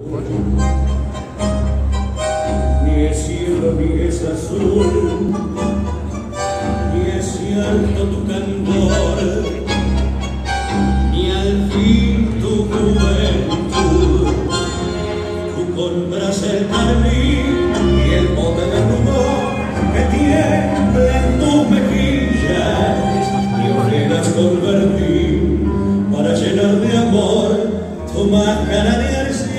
Ni es cielo ni es azul, ni es cierto tu candor, ni al fin tu juventud. Tú compras el carmín y el bote de rumor que tiembla en tus mejillas, y ojeras con verdín para llenar de amor tu máscara de arcilla.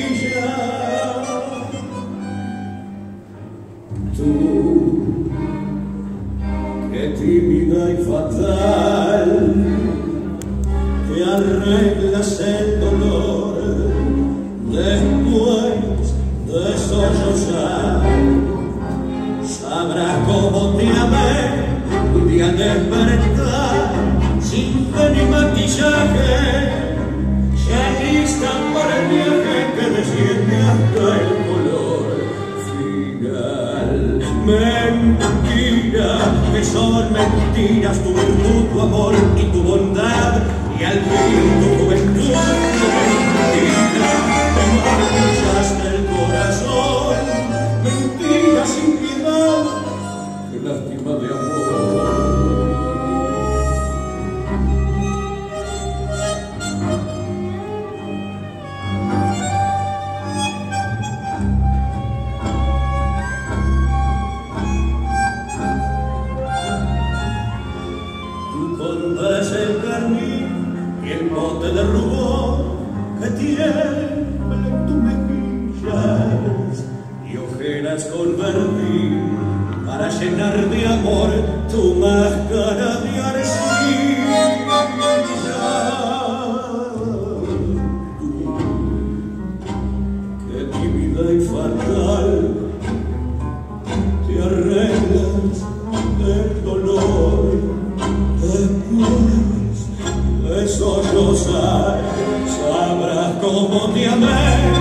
Tú, que tímida y fatal, te arreglas el dolor después de sollozar. Sabrás cómo te amé un día al despertar, sin fe ni maquillaje, ya lista para el viaje que desciende hasta el color final. Mentira, que son mentiras tu virtud, tu amor y tu bondad, y al fin tu juventud. Mentira, te marchaste el corazón, mentira sin piedad, qué lástima de amor. Compras el carmín y el bote de rubor que tiembla en tus mejillas, y ojeras con verdín para llenar de amor tu máscara de arcilla. Qué tímida y fatal, te arreglas del dolor. Después de sollozar, sabrás cómo te amé